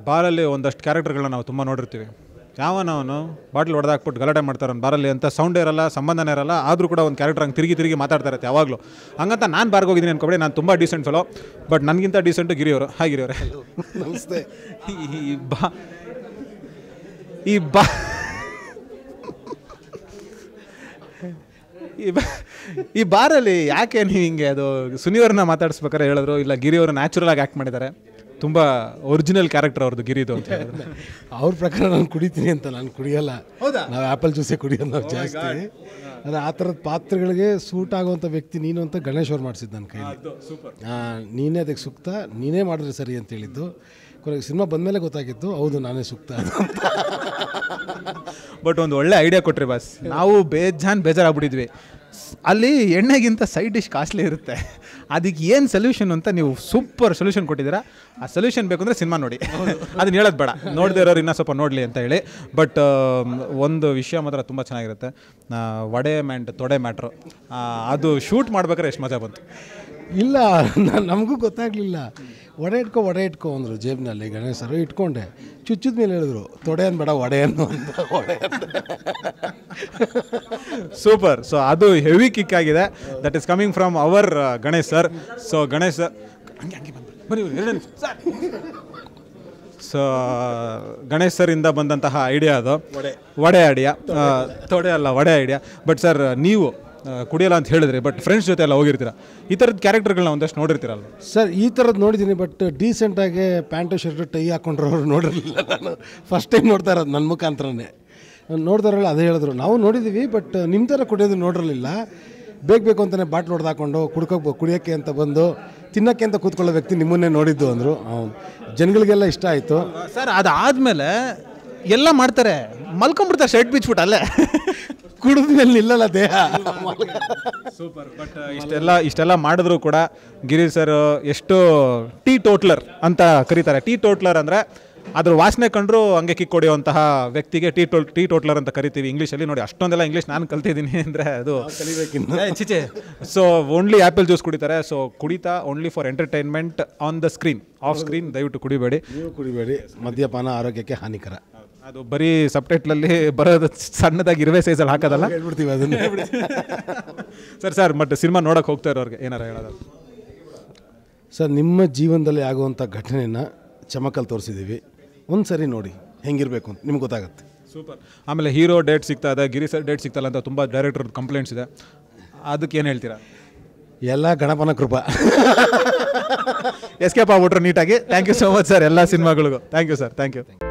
ಬಾರಲ್ಲಿ ಒಂದಷ್ಟು ಕ್ಯಾರೆಕ್ಟರ್ಗಳನ್ನ ನಾವು ತುಂಬ ನೋಡಿರ್ತೀವಿ. ಯಾವನವನು ಬಾಟ್ಲ್ ಹೊಡೆದಾಕ್ಬಿಟ್ಟು ಗಲಾಟೆ ಮಾಡ್ತಾರೆ ಅವ್ನು ಬಾರಲ್ಲಿ ಅಂತ ಸೌಂಡ್ ಇರಲ್ಲ, ಸಂಬಂಧನೇ ಇರಲ್ಲ, ಆದರೂ ಕೂಡ ಒಂದು ಕ್ಯಾರೆಕ್ಟರ್ ಹಂಗೆ ತಿರುಗಿ ಮಾತಾಡ್ತಾ ಇರುತ್ತೆ ಯಾವಾಗಲೂ. ಹಂಗಂತ ನಾನು ಬಾರ್ಗೆ ಹೋಗಿದ್ದೀನಿ ಅನ್ಕೊಬೇಡಿ, ನಾನು ತುಂಬ ಡೀಸೆಂಟ್ ಫೆಲೋ, ಬಟ್ ನನಗಿಂತ ಡೀಸೆಂಟು ಗಿರಿಯವರು. ಹಾಯ್ ಗಿರಿಯವರೇ. ನಮಸ್ತೆ. ಈ ಬಾರಲ್ಲಿ ಯಾಕೆ ನೀವು ಹಿಂಗೆ ಅದು ಸುನಿಯವ್ರನ್ನ ಮಾತಾಡಿಸ್ಬೇಕಾರೆ ಹೇಳಿದ್ರು, ಇಲ್ಲ ಗಿರಿಯವರು ನ್ಯಾಚುರಲ್ ಆಗಿ ಆ್ಯಕ್ಟ್ ಮಾಡಿದ್ದಾರೆ, ತುಂಬ ಒರಿಜಿನಲ್ ಕ್ಯಾರೆಕ್ಟರ್ ಅವ್ರದ್ದು ಗಿರಿದು ಅಂತ ಹೇಳಿದ್ರು. ಅವ್ರ ಪ್ರಕಾರ ನಾನು ಕುಡಿತೀನಿ ಅಂತ ನಾನು ಕುಡಿಯೋಲ್ಲ. ನಾವು ಆ್ಯಪಲ್ ಜ್ಯೂಸೇ ಕುಡಿಯೋದು ನಾವು ಜಾಸ್ತಿ. ಆದರೆ ಆ ಥರದ ಪಾತ್ರಗಳಿಗೆ ಸೂಟ್ ಆಗುವಂಥ ವ್ಯಕ್ತಿ ನೀನು ಅಂತ ಗಣೇಶ್ ಅವ್ರು ಮಾಡಿಸಿದ್ದು ನನ್ನ ಕೈಲಿ. ನೀನೇ ಅದಕ್ಕೆ ಸೂಕ್ತ, ನೀನೇ ಮಾಡಿದ್ರೆ ಸರಿ ಅಂತ ಹೇಳಿದ್ದು. ಕೊನೆಗೆ ಸಿನಿಮಾ ಬಂದಮೇಲೆ ಗೊತ್ತಾಗಿತ್ತು, ಹೌದು ನಾನೇ ಸೂಕ್ತ ಅದು ಅಂತ. ಬಟ್ ಒಂದು ಒಳ್ಳೆ ಐಡಿಯಾ ಕೊಟ್ರಿ ಬಾಸ್. ನಾವು ಬೇಜಾರಾಗ್ಬಿಟ್ಟಿದ್ವಿ. ಅಲ್ಲಿ ಎಣ್ಣೆಗಿಂತ ಸೈಡ್ ಡಿಶ್ ಕಾಸ್ಟ್ಲಿ ಇರುತ್ತೆ, ಅದಕ್ಕೆ ಏನು ಸೊಲ್ಯೂಷನ್ ಅಂತ ನೀವು ಸೂಪರ್ ಸೊಲ್ಯೂಷನ್ ಕೊಟ್ಟಿದ್ದೀರಾ. ಆ ಸೊಲ್ಯೂಷನ್ ಬೇಕು ಅಂದರೆ ಸಿನಿಮಾ ನೋಡಿ, ಅದನ್ನ ಹೇಳೋದು ಬೇಡ, ನೋಡದೇ ಇರೋರು ಇನ್ನೂ ಸ್ವಲ್ಪ ನೋಡಲಿ ಅಂತ ಹೇಳಿ. ಬಟ್ ಒಂದು ವಿಷಯ ಮಾತ್ರ ತುಂಬ ಚೆನ್ನಾಗಿರುತ್ತೆ, ವಡೆ ಮ್ಯಾಂಡ್ ತೊಡೆ ಮ್ಯಾಟ್ರು. ಅದು ಶೂಟ್ ಮಾಡ್ಬೇಕಾದ್ರೆ ಎಷ್ಟು ಮಜಾ ಬಂತು. ಇಲ್ಲ, ನಮಗೂ ಗೊತ್ತಾಗಲಿಲ್ಲ. ವಡೆ ಇಟ್ಕೊ ಅಂದರು ಜೇಬ್ನಲ್ಲಿ. ಗಣೇಶ್ ಸರ್ ಇಟ್ಕೊಂಡೆ, ಚುಚ್ಚಿದ ಮೇಲೆ ಹೇಳಿದ್ರು ತೊಡೆ ಅನ್ಬೇಡ ವಡೆ ಅನ್ನು ಅಂತ. ಸೂಪರ್. ಸೊ ಅದು ಹೆವಿ ಕಿಕ್ ಆಗಿದೆ. That is coming from our Ganesh sir. So Ganesh sir so Ganesh ಸರಿಂದ ಬಂದಂತಹ ಐಡಿಯಾ ಅದು, ವಡೆ ಐಡಿಯಾ, ತೊಡೆ ಅಲ್ಲ ವಡೆ ಐಡಿಯಾ. ಬಟ್ ಸರ್ ನೀವು ಕುಡಿಯಲ್ಲ ಅಂತ ಹೇಳಿದ್ರಿ, ಬಟ್ ಫ್ರೆಂಡ್ಸ್ ಜೊತೆ ಎಲ್ಲ ಹೋಗಿರ್ತೀರ, ಈ ಥರದ ಕ್ಯಾರೆಕ್ಟರ್ಗಳನ್ನ ಒಂದಷ್ಟು ನೋಡಿರ್ತೀರಲ್ಲ ಸರ್? ಈ ಥರದ್ದು ನೋಡಿದ್ದೀನಿ, ಬಟ್ ಡೀಸೆಂಟಾಗಿ ಪ್ಯಾಂಟು ಶರ್ಟು ಟೈ ಹಾಕೊಂಡ್ರವ್ರು ನೋಡಿರಲಿಲ್ಲ. ನಾನು ಫಸ್ಟ್ ಟೈಮ್ ನೋಡ್ತಾ ಇರೋದು ನನ್ನ ಮುಖಾಂತರನೇ. ನೋಡ್ತಾರಲ್ಲ ಅದೇ ಹೇಳಿದ್ರು, ನಾವು ನೋಡಿದ್ದೀವಿ ಬಟ್ ನಿಮ್ಮ ಥರ ಕುಡಿಯೋದು ನೋಡಿರಲಿಲ್ಲ. ಬೇಕು ಅಂತಲೇ ಬಾಟ್ಲ್ ಹೊಡೆದಾಕೊಂಡು ಕುಡಿಯೋಕ್ಕೆ ಅಂತ ಬಂದು ತಿನ್ನೋಕ್ಕೆ ಅಂತ ಕೂತ್ಕೊಳ್ಳೋ ವ್ಯಕ್ತಿ ನಿಮ್ಮನ್ನೇ ನೋಡಿದ್ದು ಅಂದರು. ಜನಗಳಿಗೆಲ್ಲ ಇಷ್ಟ ಆಯಿತು ಸರ್. ಅದಾದಮೇಲೆ ಎಲ್ಲ ಮಾಡ್ತಾರೆ, ಮಲ್ಕೊಂಡ್ಬಿಡ್ತಾರೆ ಶರ್ಟ್ ಬಿಚ್ಬಿಟ್ಟು ಅಲ್ಲೇ. ಕುಡಿದ ಮೇಲೆ ನಿಲ್ಲಲ್ಲ ದೇಹ. ಸೂಪರ್. ಬಟ್ ಇಷ್ಟೆಲ್ಲ ಮಾಡಿದ್ರು ಕೂಡ ಗಿರಿ ಸರ್ ಎಷ್ಟು ಟೀ ಟೋಟ್ಲರ್ ಅಂತ ಕರೀತಾರೆ. ಟೀ ಟೋಟ್ಲರ್ ಅಂದರೆ ಅದ್ರ ವಾಸನೆ ಕಂಡ್ರು ಹಂಗೆ ಕಿಕ್ ಹೊಡೆಯುವಂತಹ ವ್ಯಕ್ತಿಗೆ ಟೀ ಟೋಟ್ಲರ್ ಅಂತ ಕರಿತೀವಿ ಇಂಗ್ಲೀಷಲ್ಲಿ. ನೋಡಿ, ಅಷ್ಟೊಂದೆಲ್ಲ ಇಂಗ್ಲೀಷ್ ನಾನು ಕಲ್ತಿದ್ದೀನಿ ಅಂದರೆ ಅದು ಚಿಚೆ. ಸೊ ಓನ್ಲಿ ಆ್ಯಪಲ್ ಜ್ಯೂಸ್ ಕುಡಿತಾರೆ. ಸೊ ಕುಡಿತಾ only for entertainment on the screen, off screen ದಯವಿಟ್ಟು ಕುಡಿಬೇಡಿ. ನೀವು ಕುಡಿಬೇಡಿ, ಮದ್ಯಪಾನ ಆರೋಗ್ಯಕ್ಕೆ ಹಾನಿಕರ. ಅದು ಬರೀ ಸಬ್ಟೈಟ್ಲಲ್ಲಿ ಬರೋದು ಸಣ್ಣದಾಗಿ ಇರುವೆ ಸೈಜಲ್ಲಿ ಹಾಕೋದಲ್ಲ, ಹೇಳ್ಬಿಡ್ತೀವಿ ಅದನ್ನು. ಸರ್ ಬಟ್ ಸಿನಿಮಾ ನೋಡೋಕೆ ಹೋಗ್ತಾ ಇರೋರಿಗೆ ಏನಾರು ಹೇಳೋದು ಸರ್? ನಿಮ್ಮ ಜೀವನದಲ್ಲಿ ಆಗುವಂಥ ಘಟನೆಯನ್ನು ಚಮಕಲ್ಲಿ ತೋರಿಸಿದ್ದೀವಿ, ಒಂದು ಸರಿ ನೋಡಿ ಹೆಂಗಿರಬೇಕು ಅಂತ ನಿಮ್ಗೆ ಗೊತ್ತಾಗುತ್ತೆ. ಸೂಪರ್. ಆಮೇಲೆ ಹೀರೋ ಡೇಟ್ ಸಿಗ್ತಾ ಇದೆ, ಗಿರಿ ಸರ್ ಡೇಟ್ ಸಿಗ್ತಲ್ಲ ಅಂತ ತುಂಬ ಡೈರೆಕ್ಟರ್ ಕಂಪ್ಲೇಂಟ್ಸ್ ಇದೆ, ಅದಕ್ಕೆ ಏನು ಹೇಳ್ತೀರಾ? ಎಲ್ಲ ಗಣಪನ ಕೃಪಾ. ಎಸ್ಕೇಪ್ ಆಗ್ಬಿಟ್ರು ನೀಟಾಗಿ. Thank you so much sir, ಎಲ್ಲ ಸಿನಿಮಾಗಳಿಗೂ thank you sir. Thank you.